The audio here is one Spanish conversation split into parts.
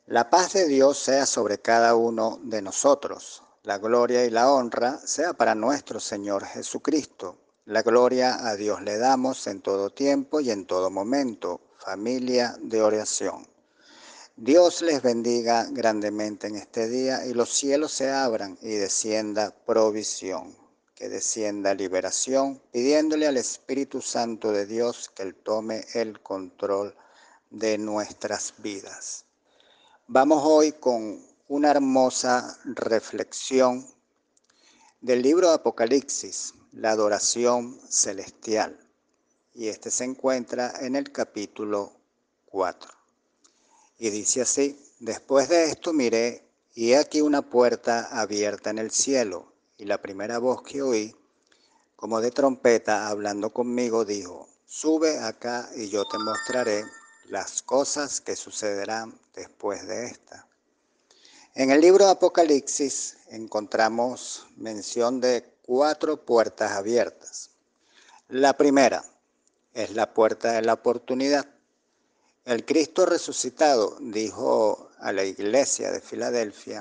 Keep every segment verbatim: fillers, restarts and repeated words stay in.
La paz de Dios sea sobre cada uno de nosotros. La gloria y la honra sea para nuestro Señor Jesucristo. La gloria a Dios le damos en todo tiempo y en todo momento. Familia de oración. Dios les bendiga grandemente en este día y los cielos se abran y descienda provisión, que descienda liberación, pidiéndole al Espíritu Santo de Dios que Él tome el control de nuestras vidas. Vamos hoy con una hermosa reflexión del libro de Apocalipsis, la adoración celestial. Y este se encuentra en el capítulo cuatro. Y dice así: después de esto miré, y he aquí una puerta abierta en el cielo, y la primera voz que oí, como de trompeta hablando conmigo, dijo: sube acá y yo te mostraré las cosas que sucederán después de esta. En el libro de Apocalipsis encontramos mención de cuatro puertas abiertas. La primera es la puerta de la oportunidad. El Cristo resucitado dijo a la iglesia de Filadelfia: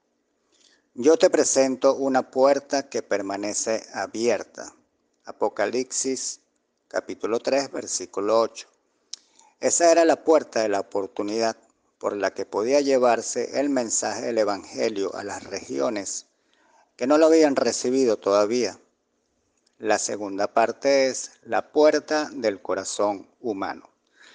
yo te presento una puerta que permanece abierta. Apocalipsis capítulo tres, versículo ocho. Esa era la puerta de la oportunidad por la que podía llevarse el mensaje del Evangelio a las regiones que no lo habían recibido todavía. La segunda parte es la puerta del corazón humano.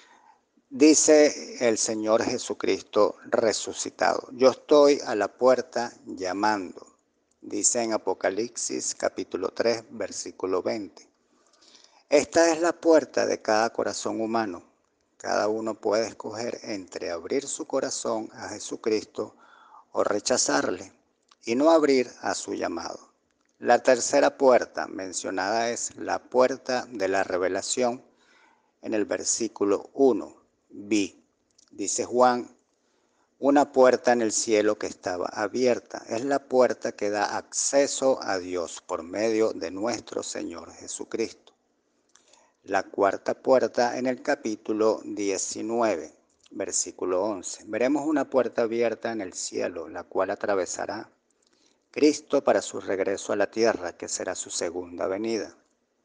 Dice el Señor Jesucristo resucitado: yo estoy a la puerta llamando. Dice en Apocalipsis capítulo tres, versículo veinte. Esta es la puerta de cada corazón humano. Cada uno puede escoger entre abrir su corazón a Jesucristo o rechazarle y no abrir a su llamado. La tercera puerta mencionada es la puerta de la revelación. En el versículo uno, vi, dice Juan, una puerta en el cielo que estaba abierta. Es la puerta que da acceso a Dios por medio de nuestro Señor Jesucristo. La cuarta puerta en el capítulo diecinueve, versículo once. Veremos una puerta abierta en el cielo, la cual atravesará Cristo para su regreso a la tierra, que será su segunda venida.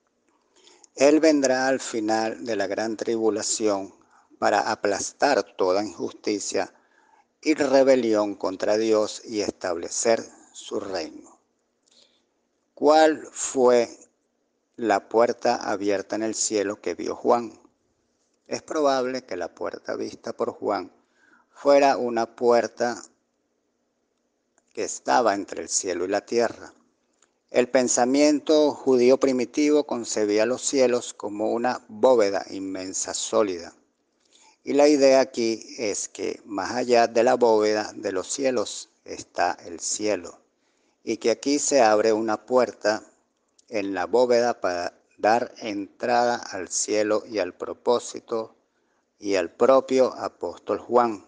Él vendrá al final de la gran tribulación para aplastar toda injusticia y rebelión contra Dios y establecer su reino. ¿Cuál fue la puerta abierta en el cielo que vio Juan? Es probable que la puerta vista por Juan fuera una puerta que estaba entre el cielo y la tierra. El pensamiento judío primitivo concebía los cielos como una bóveda inmensa sólida. Y la idea aquí es que más allá de la bóveda de los cielos está el cielo. Y que aquí se abre una puerta en la bóveda para dar entrada al cielo y al propósito y al propio apóstol Juan.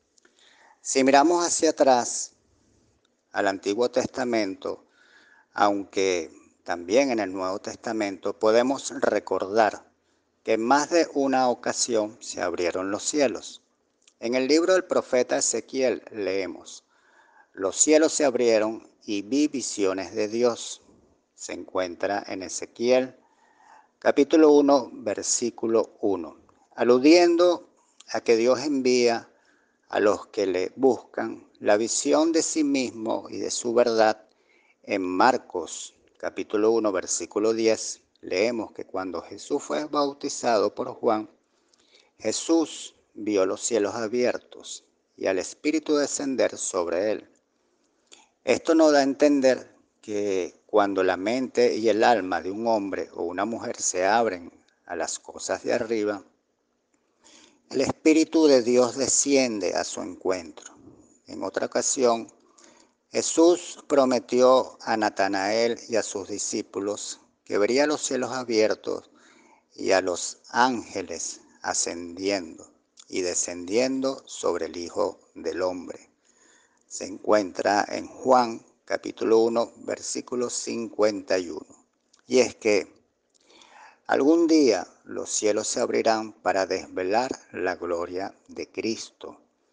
Si miramos hacia atrás al Antiguo Testamento, aunque también en el Nuevo Testamento, podemos recordar que en más de una ocasión se abrieron los cielos. En el libro del profeta Ezequiel leemos: los cielos se abrieron y vi visiones de Dios. Se encuentra en Ezequiel capítulo uno, versículo uno, aludiendo a que Dios envía a los que le buscan la visión de sí mismo y de su verdad. En Marcos capítulo uno, versículo diez, leemos que cuando Jesús fue bautizado por Juan, Jesús vio los cielos abiertos y al Espíritu descender sobre él. Esto nos da a entender que cuando la mente y el alma de un hombre o una mujer se abren a las cosas de arriba, el Espíritu de Dios desciende a su encuentro. En otra ocasión, Jesús prometió a Natanael y a sus discípulos que vería los cielos abiertos y a los ángeles ascendiendo y descendiendo sobre el Hijo del Hombre. Se encuentra en Juan capítulo uno, versículo cincuenta y uno. Y es que algún día los cielos se abrirán para desvelar la gloria de Cristo.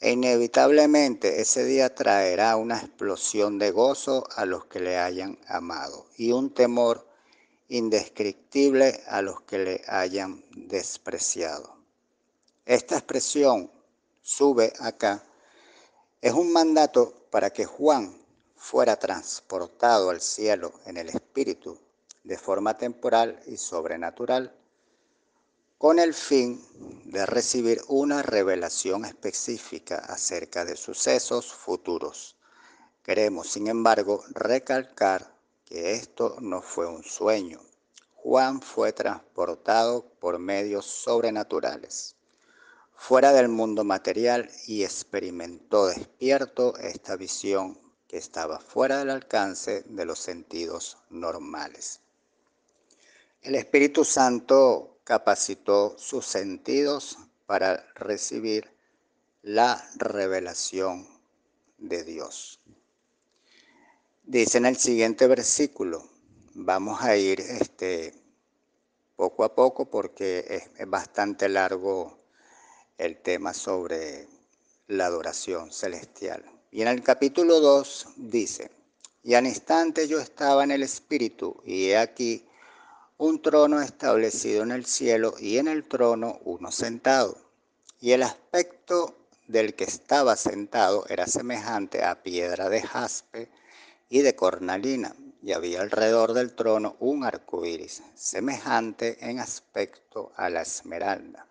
E inevitablemente ese día traerá una explosión de gozo a los que le hayan amado y un temor indescriptible a los que le hayan despreciado. Esta expresión, sube acá, es un mandato para que Juan fuera transportado al cielo en el Espíritu de forma temporal y sobrenatural, con el fin de recibir una revelación específica acerca de sucesos futuros. Queremos, sin embargo, recalcar que esto no fue un sueño. Juan fue transportado por medios sobrenaturales, fuera del mundo material, y experimentó despierto esta visión que estaba fuera del alcance de los sentidos normales. El Espíritu Santo capacitó sus sentidos para recibir la revelación de Dios. Dice en el siguiente versículo, vamos a ir este, poco a poco porque es, es bastante largo el tema sobre la adoración celestial. Y en el capítulo dos dice, y al instante yo estaba en el Espíritu, y he aquí un trono establecido en el cielo, y en el trono uno sentado. Y el aspecto del que estaba sentado era semejante a piedra de jaspe y de cornalina, y había alrededor del trono un arco iris, semejante en aspecto a la esmeralda.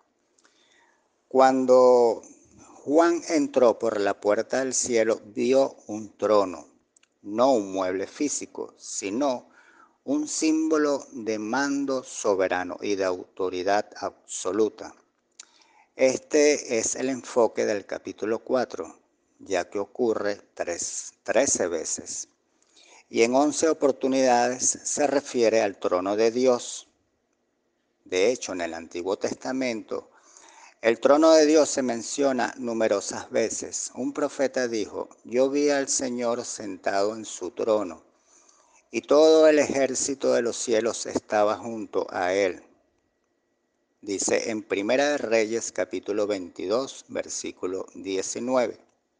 Cuando Juan entró por la puerta del cielo, vio un trono, no un mueble físico, sino un símbolo de mando soberano y de autoridad absoluta. Este es el enfoque del capítulo cuatro, ya que ocurre tres, trece veces. Y en once oportunidades se refiere al trono de Dios. De hecho, en el Antiguo Testamento, el trono de Dios se menciona numerosas veces. Un profeta dijo, yo vi al Señor sentado en su trono, y todo el ejército de los cielos estaba junto a él. Dice en Primera de Reyes, capítulo veintidós, versículo diecinueve.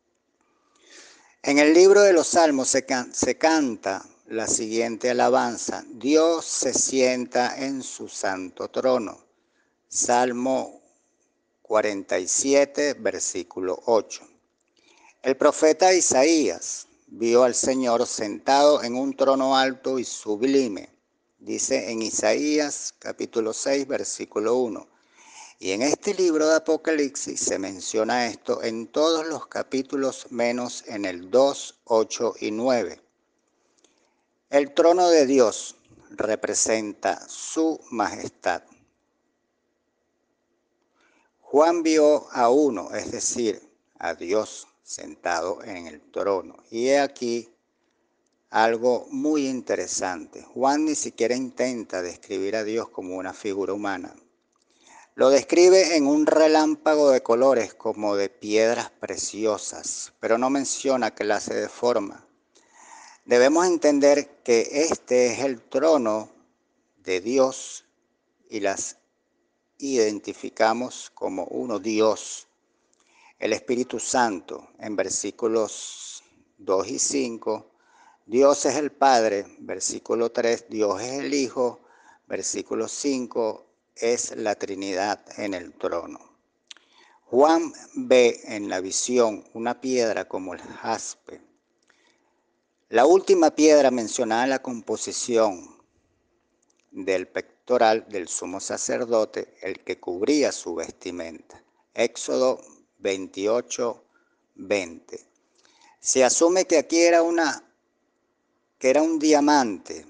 En el libro de los Salmos se, can se canta la siguiente alabanza. Dios se sienta en su santo trono. Salmo cuarenta y siete, versículo ocho. El profeta Isaías vio al Señor sentado en un trono alto y sublime. Dice en Isaías capítulo seis, versículo uno. Y en este libro de Apocalipsis se menciona esto en todos los capítulos menos en el dos, ocho y nueve. El trono de Dios representa su majestad. Juan vio a uno, es decir, a Dios sentado en el trono. Y he aquí algo muy interesante. Juan ni siquiera intenta describir a Dios como una figura humana. Lo describe en un relámpago de colores como de piedras preciosas, pero no menciona clase de forma. Debemos entender que este es el trono de Dios y las identificamos como uno, Dios. El Espíritu Santo, en versículos dos y cinco, Dios es el Padre, versículo tres, Dios es el Hijo, versículo cinco, es la Trinidad en el trono. Juan ve en la visión una piedra como el jaspe. La última piedra mencionada en la composición del pectoral del sumo sacerdote, el que cubría su vestimenta. Éxodo veintiocho, veinte. Se asume que aquí era, una, que era un diamante.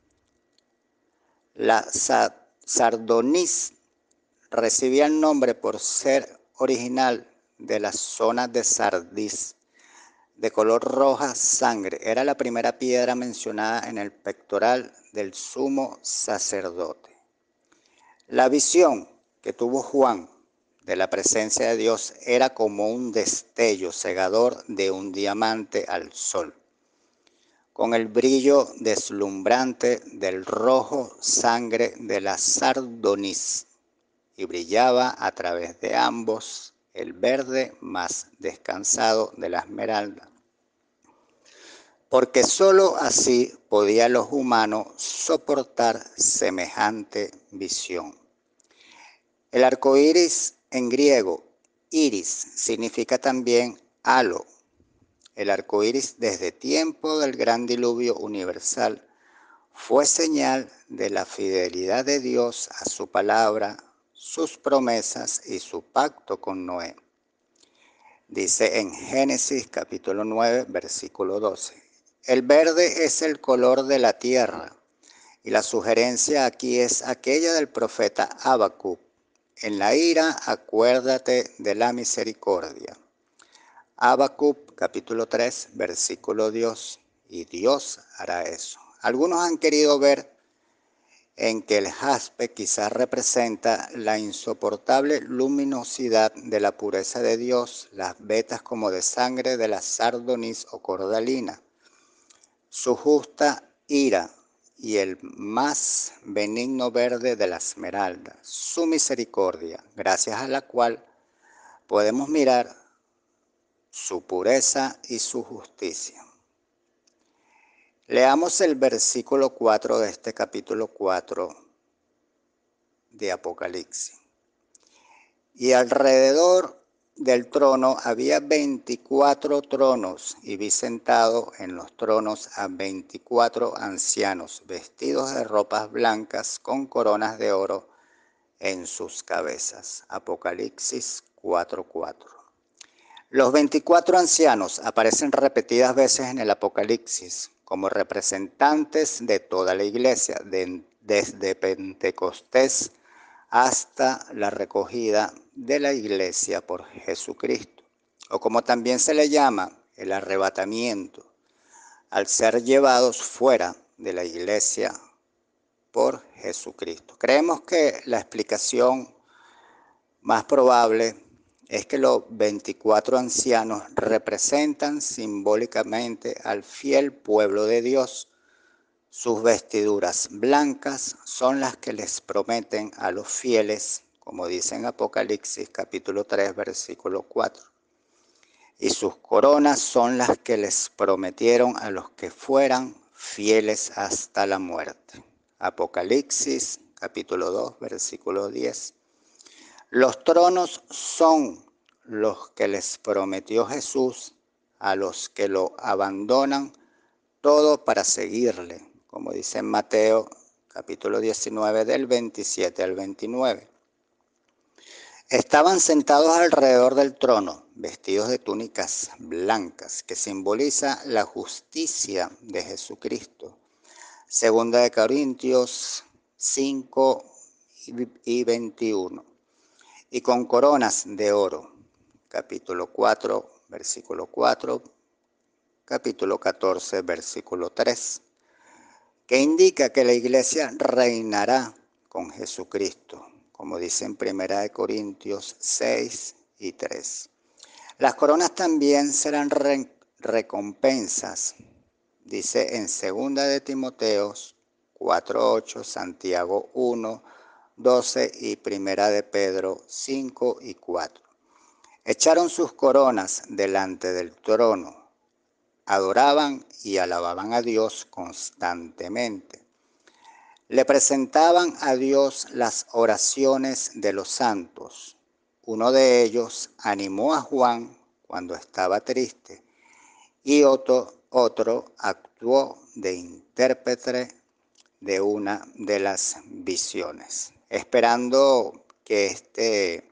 La sardonis recibía el nombre por ser original de las zonas de Sardis, de color roja sangre. Era la primera piedra mencionada en el pectoral del sumo sacerdote. La visión que tuvo Juan de la presencia de Dios era como un destello cegador de un diamante al sol, con el brillo deslumbrante del rojo sangre de la sardonis, y brillaba a través de ambos el verde más descansado de la esmeralda, porque sólo así podían los humanos soportar semejante visión. El arco iris en griego, iris, significa también halo. El arco iris desde tiempo del gran diluvio universal fue señal de la fidelidad de Dios a su palabra, sus promesas y su pacto con Noé. Dice en Génesis capítulo nueve, versículo doce. El verde es el color de la tierra, y la sugerencia aquí es aquella del profeta Habacuc. En la ira acuérdate de la misericordia. Habacuc capítulo tres, versículo Dios, y Dios hará eso. Algunos han querido ver en que el jaspe quizás representa la insoportable luminosidad de la pureza de Dios, las vetas como de sangre de la sardonis o cordalina, su justa ira y el más benigno verde de la esmeralda, su misericordia, gracias a la cual podemos mirar su pureza y su justicia. Leamos el versículo cuatro de este capítulo cuatro de Apocalipsis. Y alrededor del trono había veinticuatro tronos, y vi sentado en los tronos a veinticuatro ancianos, vestidos de ropas blancas, con coronas de oro en sus cabezas. Apocalipsis cuatro cuatro. Los veinticuatro ancianos aparecen repetidas veces en el Apocalipsis como representantes de toda la iglesia, de, desde Pentecostés hasta la recogida de la iglesia por Jesucristo, o como también se le llama, el arrebatamiento, al ser llevados fuera de la iglesia por Jesucristo. Creemos que la explicación más probable es que los veinticuatro ancianos representan simbólicamente al fiel pueblo de Dios. Sus vestiduras blancas son las que les prometen a los fieles, como dice en Apocalipsis capítulo tres, versículo cuatro. Y sus coronas son las que les prometieron a los que fueran fieles hasta la muerte. Apocalipsis capítulo dos, versículo diez. Los tronos son los que les prometió Jesús a los que lo abandonan todo para seguirle, como dice en Mateo capítulo diecinueve del veintisiete al veintinueve. Estaban sentados alrededor del trono, vestidos de túnicas blancas, que simboliza la justicia de Jesucristo. Segunda de Corintios cinco y veintiuno. Y con coronas de oro. Capítulo cuatro, versículo cuatro. Capítulo catorce, versículo tres. Que indica que la iglesia reinará con Jesucristo, como dice en Primera de Corintios seis y tres. Las coronas también serán re recompensas, dice en Segunda de Timoteos cuatro ocho, Santiago uno doce y Primera de Pedro cinco y cuatro. Echaron sus coronas delante del trono, adoraban y alababan a Dios constantemente. Le presentaban a Dios las oraciones de los santos. Uno de ellos animó a Juan cuando estaba triste y otro, otro actuó de intérprete de una de las visiones, esperando que este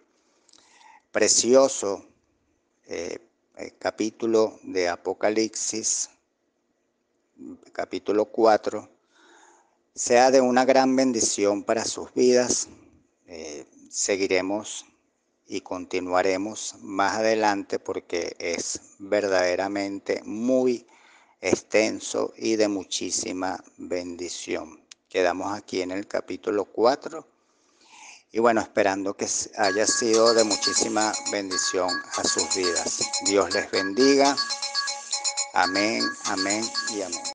precioso eh, capítulo de Apocalipsis, capítulo cuatro, sea de una gran bendición para sus vidas. Eh, seguiremos y continuaremos más adelante porque es verdaderamente muy extenso y de muchísima bendición. Quedamos aquí en el capítulo cuatro y bueno, esperando que haya sido de muchísima bendición a sus vidas. Dios les bendiga. Amén, amén y amén.